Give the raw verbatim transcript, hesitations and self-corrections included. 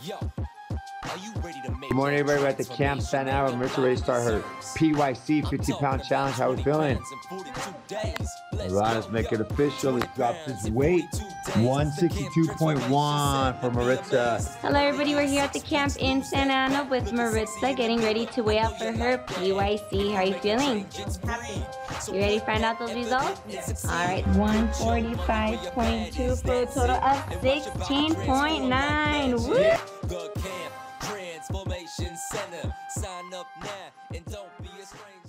Good morning, everybody. We're at the camp Santa Ana. Maritza ready to start her P Y C fifty pound challenge. How we feeling? All right, let's make it official. Let's drop this weight. one sixty-two point one for Maritza. Hello, everybody. We're here at the camp in Santa Ana with Maritza, getting ready to weigh out for her P Y C. How are you feeling? Happy. You ready to find out those results? All right, one forty-five point two for a total of sixteen point nine. Woo! The camp transformation center. Sign up now and don't be a stranger.